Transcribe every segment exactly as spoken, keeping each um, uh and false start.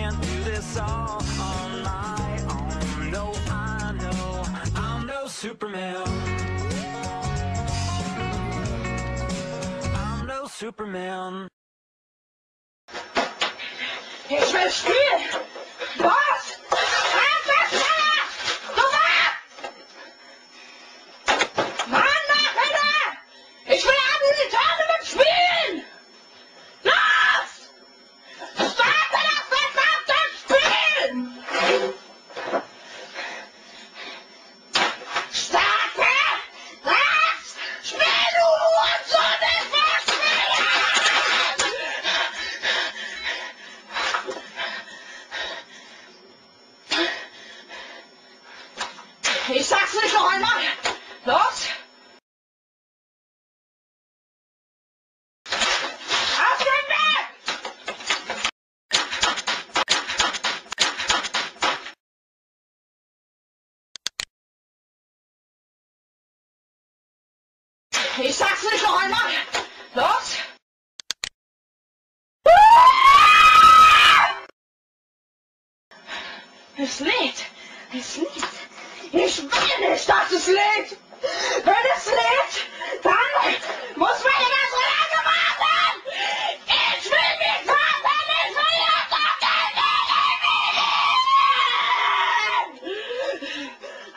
can't do this all on my own. No, I know I'm no Superman. I'm no Superman. Ich will spielen! Was? Einfach schneller! Nummer! Mann, mach weiter! Ich will ab in die Tournament spielen! Los! Starte das verdammte Spiel! Starte das Spiel, du Hurensohn! Ich will spielen! Ich sag's nicht noch einmal! Los! Auf den Weg! Ich sag's nicht noch einmal! Los! Es lädt! Es lädt! Ich will nicht, dass es lädt! Wenn es lädt, dann muss man immer so lange warten! Ich will nicht warten! Ich will jetzt auf den Weg!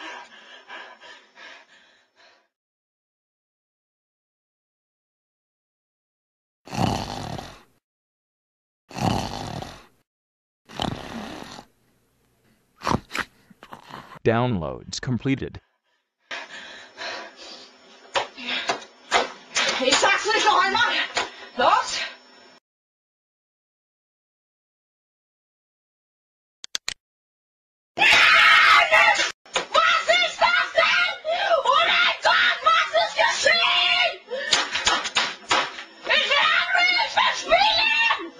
Downloads completed. Ich sag's nicht noch einmal! Los! Was ist das denn? Oh mein Gott, was ist geschehen? Ich will Henry, ich will spielen!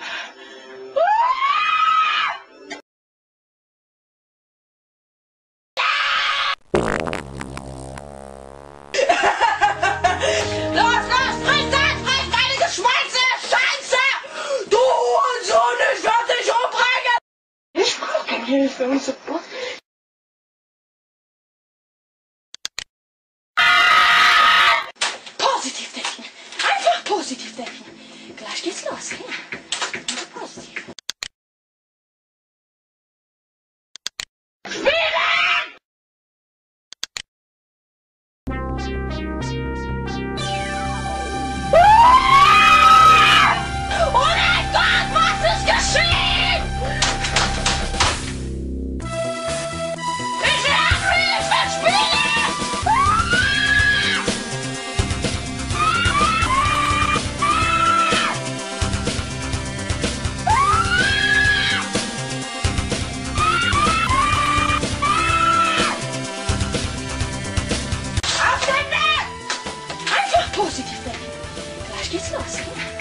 Los, los, friss das, friss deine Geschwänze, Scheiße! Du Hurensohn, ich werd dich umbringen! Ich brauch keine Hilfe und Support. Positiv denken. Einfach positiv denken. Gleich geht's los. Ja. Also positiv. Spielen! Oh mein Gott, was ist geschehen? Ich will Henry, ich will spielen! Auf den Weg! Einfach positiv denken. Gleich geht's los.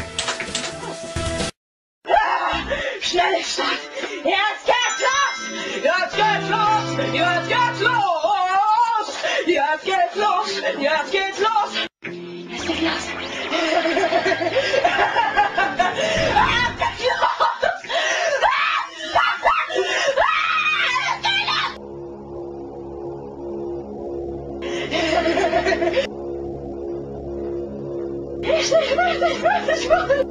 Schnelle Stadt! Jetzt geht's los! Jetzt geht's los! Jetzt geht's los! Jetzt geht's los! Jetzt geht's los! Jetzt geht's los! Jetzt geht's los! Ich will, ich will, ich will!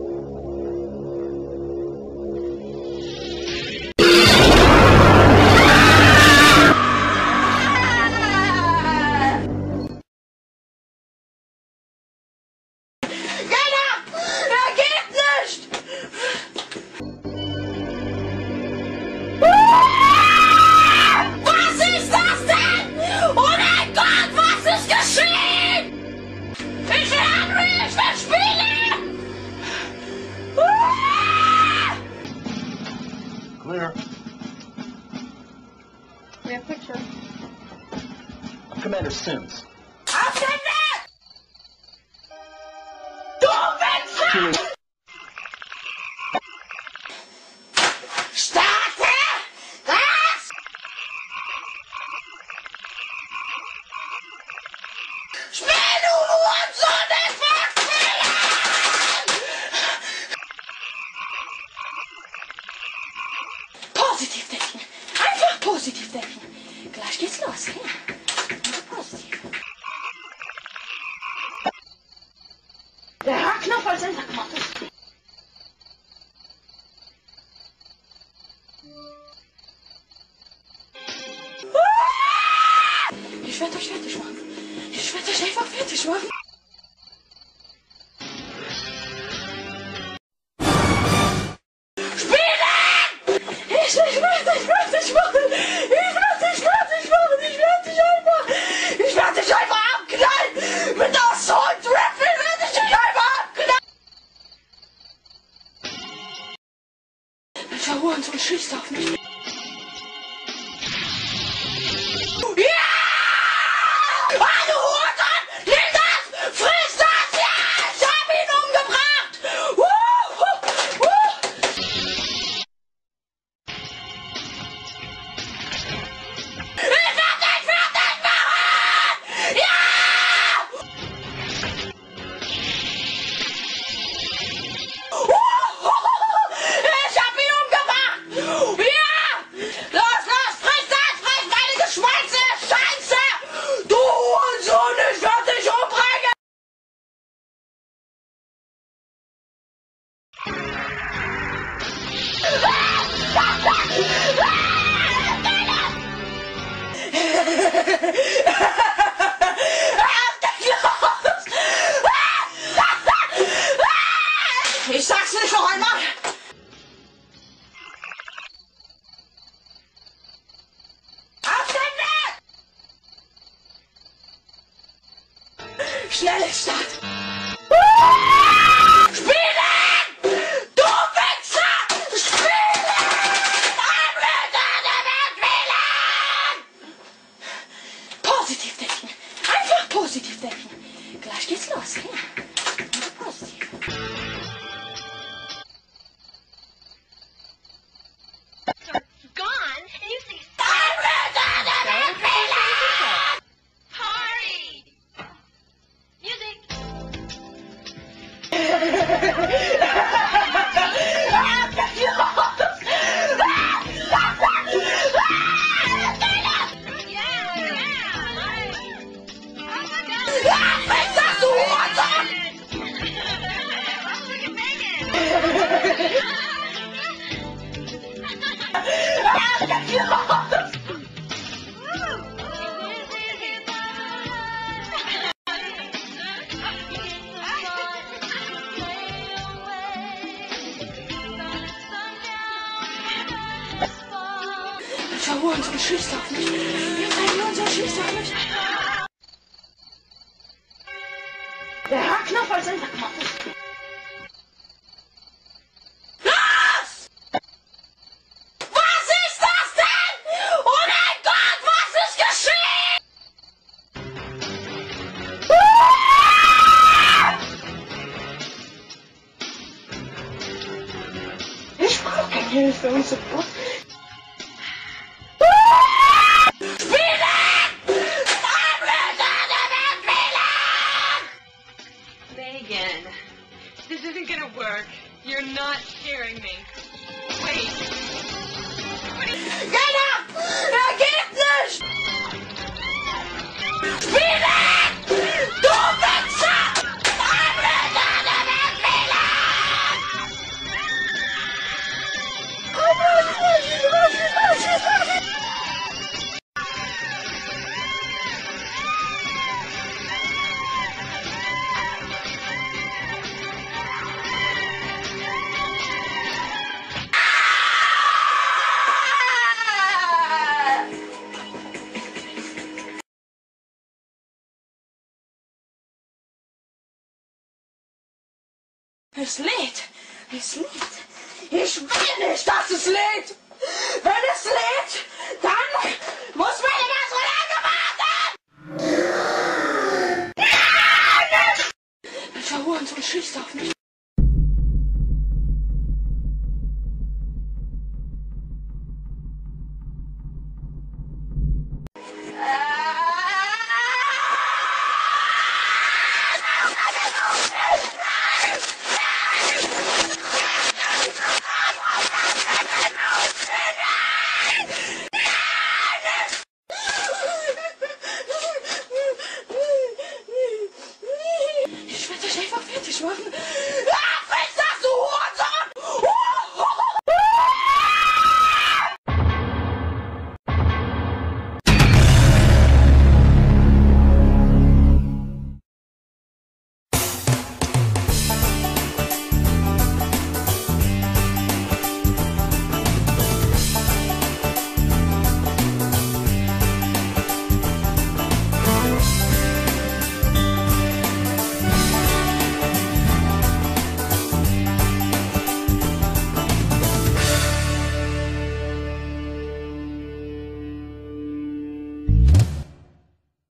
Clear. We have picture. Commander Sims. Auf den Weg! Du Wichser! Starte das! Spiel, du Hurensohn, ich will spielen! Positiv denken. Einfach positiv denken. Gleich geht's los. Hey. Einfach positiv. Der Haarknopf als Enter gemacht ist. Ich werde euch fertig machen. Ich werde euch einfach fertig machen. Ich werde dich fertig machen! Ich werde dich fertig machen! Ich werde dich einfach... Ich werde dich einfach abknallen! Mit der Assault Rifle werde ich dich einfach abknallen! Welcher Hurensohn schießt auf mich? Ja! Ah, du Hurensohn! Nimm das! Friss das! Ja! Ich hab ihn umgebracht! Uh, uh, uh. Ich sag's nicht noch einmal! Aufstände! Schnelle Start! Spielen! Du Wichser! Spielen! Einblöder, der wird spielen! Positiv denken! Einfach positiv denken! Gleich geht's los, hey? Positiv. Gone, and you say, hurry! Music! Yeah, yeah! Oh my God! Fix das, du Hurensohn! Oh, look at Megan! Welcher Hurensohn schießt auf mich? Welcher Hurensohn schießt auf mich? Der Haarknopf als Enter gemacht ist. Los! Was ist das denn? Oh mein Gott, was ist geschehen? Ich brauche keine Hilfe und Support. Megan, this isn't gonna work. You're not scaring me. Wait. Get up! Er geht nicht! Spielen! Du Wichser! Einblöder, der wird Es lädt! Es lädt! Ich will nicht, dass es lädt!